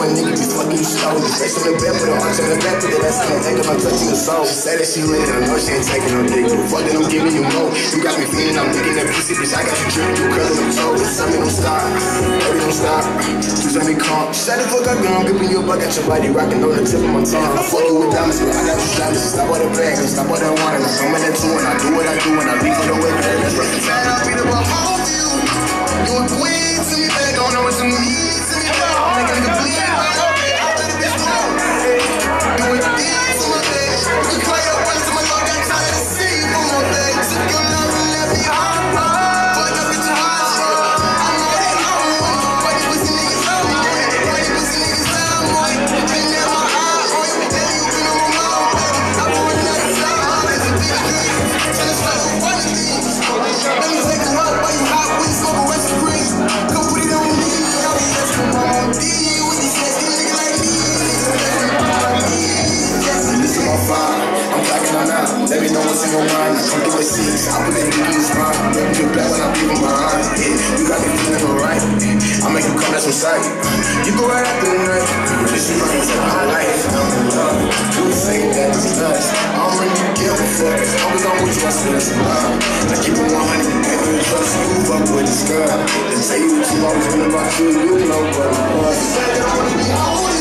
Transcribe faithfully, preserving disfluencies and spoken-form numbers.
a nigga be fucking you slow. Face on the bed, put an arch on the back, put that ass in the tank, I'm touching your soul. She said that she lit, I know she ain't taking no dick. Fuck that I'm giving you more. You got me feeling, I'm licking that pussy, bitch. I got you dripping, you curling them toes. Tell me don't stop, baby don't stop. Just let me calm. Shut the fuck up, girl, I'm gripping your butt, got your body rocking on the tip of my tongue. I fuck you with diamonds, but I got you shining. Stop all the bag, stop all that wine. I'm coming at two and I do what I do and I leave it away. That's what the time. I'll beat up a whole view. You a queen, send me back, don't know what you need. Send me back, I'm making a bleed. I'll let it be strong. You a dance on my bed. You cry up once to my dog, got tired of seeing you on my bed. Took your love and left me hard. But up at your heart, I'm already on. But you pussy niggas on me. But you pussy niggas on me. Ain't never my eye on you. Then you been on my mouth, baby. I'm going out of town. It's a big dream. And it's like a one of these. Let me take you out while you hot when you smoke a rest of green. Come put it on me. I'll be best for my mom. D, with these nasty niggas like me. Listen my fire, I'm blacking on out. Let me know what's in your mind. Come through the seats, I put that dick in your spine. You're black when I'm leaving behind. Yeah, you got me feeling alright. I'll make you come, that's what's sight. You go right after the night. This is running to my life. You say that it's nuts. I don't really give a fuck. As long as I'm with you, I swear that's a lie. I keep it one hundred, and you trust you, fuck with the sky. They say you what you always been about you, you know what it was. You said that I wanna be old.